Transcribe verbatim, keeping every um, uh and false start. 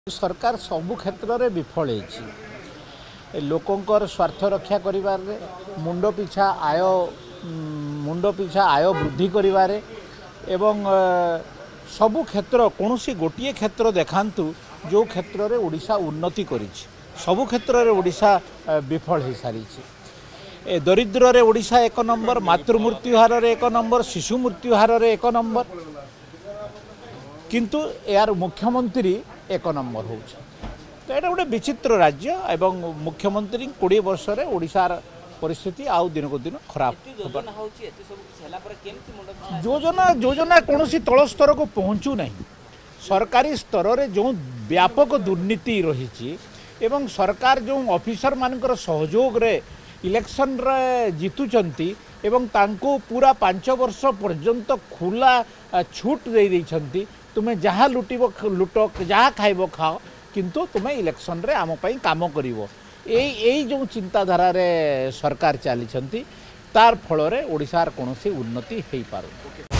सरकार सबु क्षेत्र में विफल है लोकंर स्वार्थ रक्षा करिबारे मुंड पिछा आय मुंड पिछा आय वृद्धि करिबारे एवं सबु क्षेत्र कौन सी गोटे क्षेत्र देखांतु जो क्षेत्र में ओडिशा उन्नति करिछि सबु क्षेत्र में ओडिशा विफल हो सारी दरिद्र रे ओडिशा एक नंबर मातृ मृत्यु हार रे एक नंबर शिशु मृत्यु हार रे एक नंबर किंतु यार मुख्यमंत्री एक नंबर हो तो यहाँ गोटे विचित्र राज्य एवं मुख्यमंत्री कोड़े वर्ष रे ओडिशार परिस्थिति आउ दिन को दिन खराब योजना योजना कौन सी तल स्तर को पहुँचू नहीं सरकारी स्तर रे जो व्यापक दुर्नीति रही एवं सरकार जो ऑफिसर मानकर सहयोग रे इलेक्शन रे जीतुचंती एवं तांको पूरा पांच वर्ष पर्यंत खुला छूट दे देइछंती तुम्हें जहाँ लुटिब लुट जहाँ खाइब खाओ किंतु तुम्हें इलेक्शन रे आम पई काम करिवो एई जो चिंताधारा रे सरकार चली तार फल रे ओडिशार कोनोसी उन्नति हेई पारु।